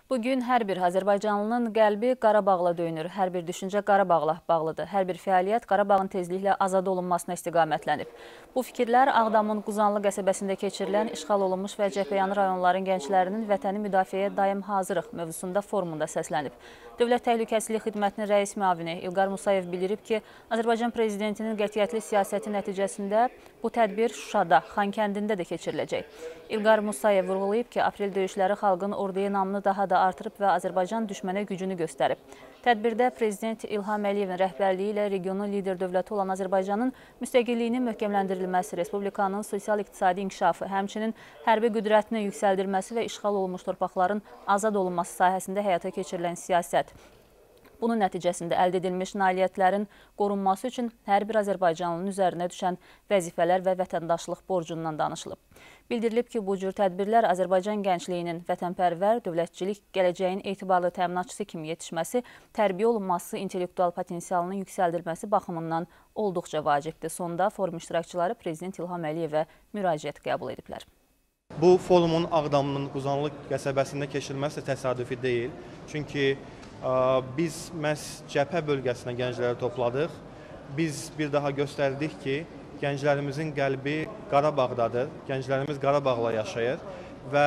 Bugün hər bir Azərbaycanlının qəlbi Qarabağla döyünür, hər bir düşüncə Qarabağla bağlıdır, hər bir fəaliyyət Qarabağın tezliklə azad olunmasına istiqamətlənib. Bu fikirlər Ağdamın Quzanlı qəsəbəsində keçirilən işğal olunmuş və cəbhəyanı rayonların gənclərinin vətəni müdafiəyə daim hazırıq mövzusunda forumunda səslənib. Dövlət Təhlükəsizlik Xidmətinin rəis müavini İlqar Musayev bildirib ki, Azərbaycan Prezidentinin qətiyyətli siyasəti nəticəsində bu tədbir Şuşada, Xankəndində də keçiriləcək. İlqar Musayev vurğulayıb ki, aprel döyüşləri xalqın orduya inamını daha da artırıb və Azərbaycan düşmənə gücünü göstərib. Tədbirdə Prezident İlham Əliyevin rəhbərliyi ilə regionun lider dövləti olan Azərbaycanın müstəqilliyinin möhkəmləndirilməsi, Respublikanın sosial-iqtisadi inkişafı, həmçinin hərbi qüdrətinin yüksəldilməsi və işğal olunmuş torpaqların azad olunması sahəsində həyata keçirilən siyasət. Bunun nəticəsində əldə edilmiş nailiyyətlərin qorunması üçün hər bir Azərbaycanlının üzərinə düşən vəzifələr və vətəndaşlıq borcundan danışılıb. Bildirilib ki, bu cür tədbirlər Azərbaycan gəncliyinin vətənpərvər, dövlətçilik, gələcəyin etibarlı təminatçısı kimi yetişməsi, tərbiyə olunması, intellektual potensialının yüksəldilməsi baxımından olduqca vacibdir. Sonda forum iştirakçıları Prezident İlham Əliyevə müraciət qəbul ediblər. Bu forumun Ağdamın Quzanlı qəsəbəsində keçirilməsi təsadüfi deyil. Çünki biz məhz cəbhə bölgəsinə gəncləri topladıq. Biz bir daha göstərdik ki, gənclərimizin qəlbi Qarabağdadır. Gənclərimiz Qarabağla yaşayır və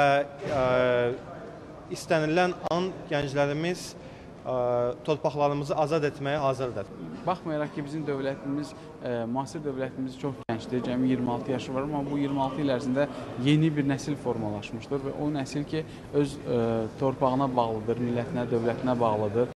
istənilən an gənclərimiz torpaqlarımızı azad etməyə hazırdır. Baxmayaraq ki, bizim dövlətimiz, müasir dövlətimiz çox gəncdir, cəmi 26 yaşı var, amma bu 26 il ərzində yeni bir nəsil formalaşmışdır və o nəsil ki, öz torpağına bağlıdır, millətinə, dövlətinə bağlıdır.